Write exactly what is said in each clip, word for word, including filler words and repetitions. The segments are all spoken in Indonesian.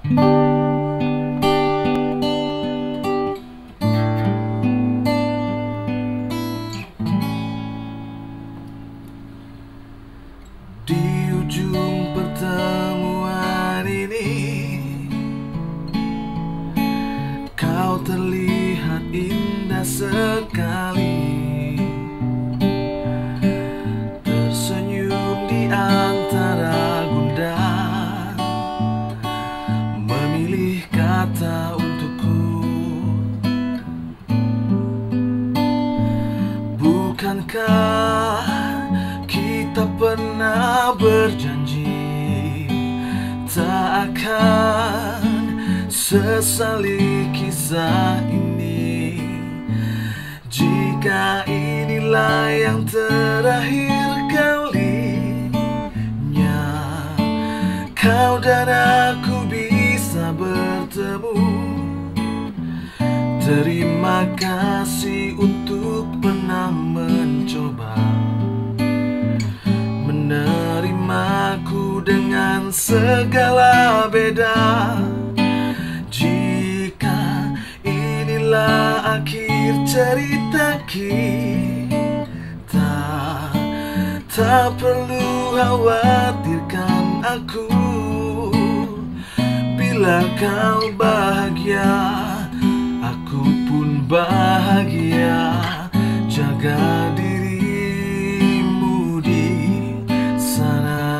Di ujung pertemuan ini, kau terlihat indah sekali, tersenyum di antara gundah, memilih kata untukku. Bukankah kita pernah berjanji tak akan sesali kisah ini? Jika inilah yang terakhir kalinya kau dan aku bisa bertemu, terima kasih untuk pernah mencoba menerimaku dengan segala beda. Jika inilah akhir cerita kita, tak perlu khawatirkan aku. Bila kau bahagia, aku pun bahagia. Jaga dirimu di sana.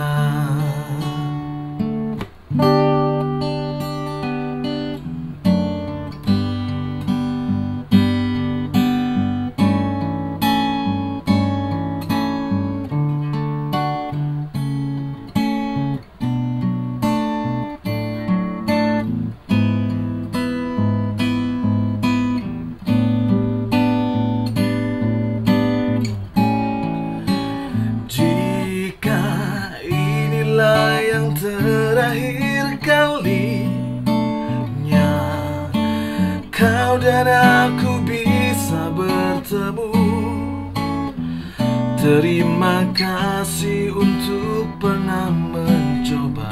Yang terakhir kalinya kau dan aku bisa bertemu, terima kasih untuk pernah mencoba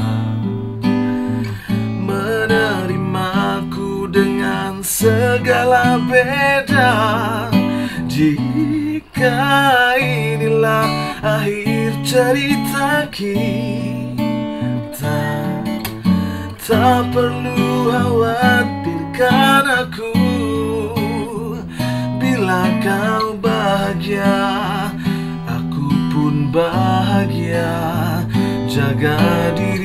menerimaku dengan segala beda. Jika inilah akhir cerita kita, tak perlu khawatirkan aku. Bila kau bahagia, aku pun bahagia. Jaga diri